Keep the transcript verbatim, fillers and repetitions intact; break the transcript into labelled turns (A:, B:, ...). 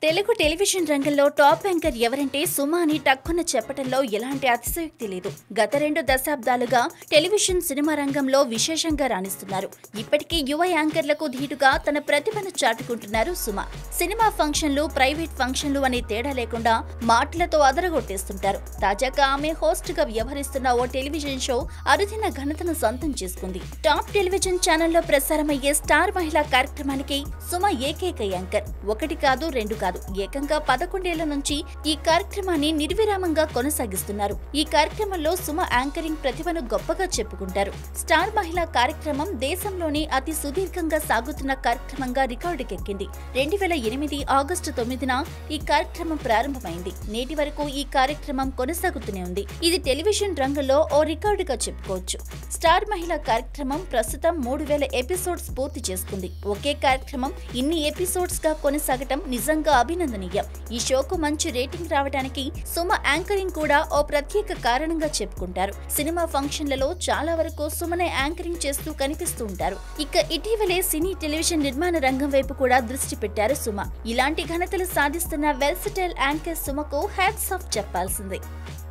A: Telugu television రంగంలో top anchor ఎవరంటే సుమ అని టక్కున చెప్పడంలో ఎలాంటి అతిశయోక్తి లేదు. గత రెండు దశాబ్దాలుగా టెలివిజన్ సినిమా రంగంలో విశేషంగా రాణిస్తున్నారు. ఇప్పటికీ యువ యాంకర్లకు ధీటుగా తన ప్రతిభను చాటుకుంటున్నారు సుమ. సినిమా ఫంక్షన్లు, ప్రైవేట్ ఫంక్షన్లు అనే తేడా లేకుండా మాటలతో అదరగొట్టేస్తుంటారు. తాజాగా ఆమె హోస్ట్ గా వ్యవహరిస్తున్న ఓ టెలివిజన్ షో అరుదైన ఘనతను సొంతం చేసుకుంది. టాప్ టెలివిజన్ ఛానల్లో ప్రసారమయ్యే స్టార్ మహిళా కార్యక్రమానికి సుమ ఏకైక యాంకర్. ఒకటి కాదు, రెండు కాదు, ఏకంగా పదకొండేళ్ల నుంచి ఈ కార్యక్రమాన్ని నిర్విరామంగా కొనసాగిస్తున్నారు. ఈ కార్యక్రమంలో సుమ యాంకరింగ్ ప్రతిభను గొప్పగా చెప్పుకుంటారు. స్టార్ మహిళా కార్యక్రమం దేశంలోని అతి సుదీర్ఘంగా సాగుతున్న కార్యక్రమంగా రికార్డుకెక్కింది. రెండు వేల ఎనిమిది ఆగస్టు తొమ్మిదిన ఈ కార్యక్రమం ప్రారంభమైంది. నేటి వరకు ఈ కార్యక్రమం కొనసాగుతూనే ఉంది. ఇది టెలివిజన్ రంగంలో ఓ రికార్డుగా చెప్పుకోవచ్చు. స్టార్ మహిళా కార్యక్రమం ప్రస్తుతం మూడు వేల ఎపిసోడ్స్ పూర్తి చేసుకుంది. ఒకే కార్యక్రమం ఇన్ని ఎపిసోడ్స్ గా కొనసాగటం నిజంగా అభినందనీయం. ఈ షోకు మంచి రేటింగ్ రావడానికి సుమ యాంకరింగ్ కూడా ఓ ప్రత్యేక కారణంగా చెప్పుకుంటారు. సినిమా ఫంక్షన్లలో చాలా వరకు సుమనే యాంకరింగ్ చేస్తూ కనిపిస్తూ ఉంటారు. ఇక ఇటీవలే సినీ టెలివిజన్ నిర్మాణ రంగం వైపు కూడా దృష్టి పెట్టారు సుమ. ఇలాంటి ఘనతలు సాధిస్తున్న వెల్సిటైల్ యాంకర్ సుమకు హ్యాట్స్ ఆఫ్ చెప్పాల్సిందే.